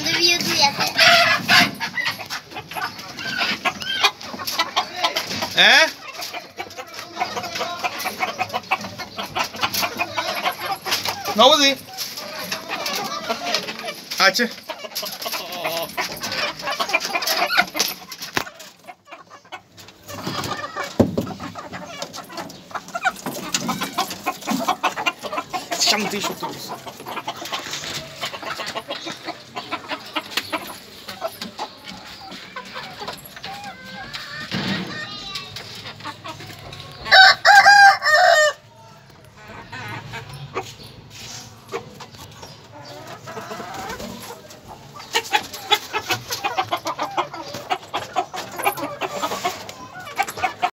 ¿Dónde vio tu viaje? No così. C'è. Siamo di sotto.